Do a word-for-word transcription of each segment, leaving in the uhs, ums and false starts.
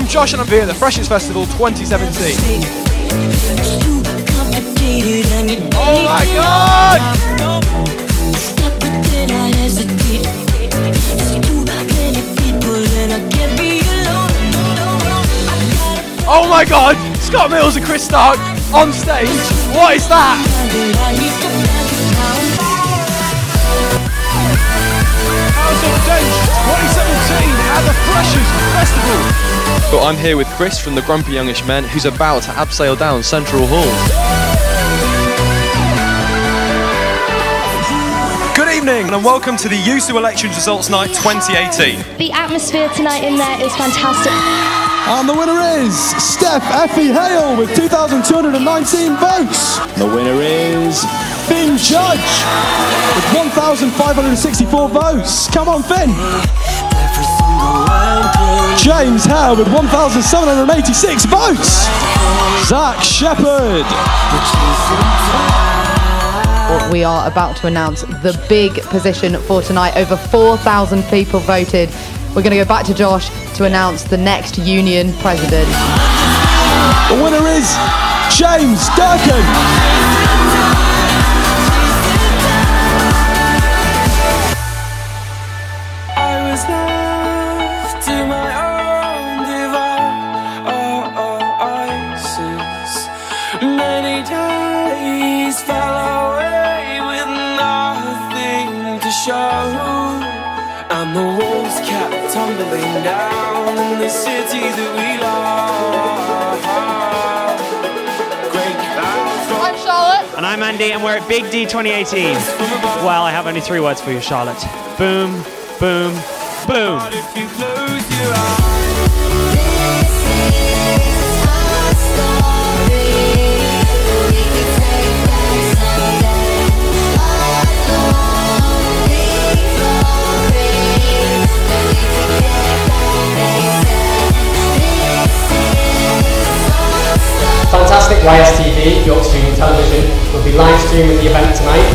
I'm Josh and I'm here at the Freshers Festival twenty seventeen. Oh my god! Oh my god! Scott Mills and Chris Stark on stage. What is that? House of Dance twenty seventeen at the Freshers Festival. But I'm here with Chris from the Grumpy Youngish Men, who's about to abseil down Central Hall. Good evening and welcome to the U S U Elections Results Night twenty eighteen. The atmosphere tonight in there is fantastic. And the winner is Steph Effie Hale with two thousand two hundred nineteen votes. The winner is Finn Judge with one thousand five hundred sixty-four votes. Come on, Finn. James Hale with one thousand seven hundred eighty-six votes. Zach Shepherd. We are about to announce the big position for tonight. Over four thousand people voted. We're going to go back to Josh to announce the next union president. The winner is James Durkin. I was left to my own devices. Many days fell away with nothing to show. And the walls kept tumbling down in the city that we love. Great clouds. I'm Charlotte. And I'm Andy, and we're at Big D twenty eighteen. Well, I have only three words for you, Charlotte. Boom, boom, boom. But if you close your eyes, Fantastic Y S T V, York Streaming Television, will be live streaming the event tonight.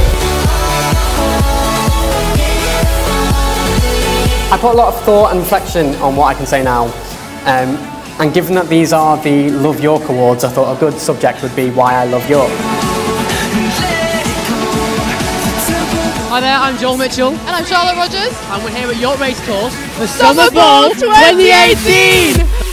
I put a lot of thought and reflection on what I can say now, um, and given that these are the Love York Awards, I thought a good subject would be why I love York. Hi there, I'm Joel Mitchell. And I'm Charlotte Rogers. And we're here at York Racecourse for Summer Ball twenty eighteen!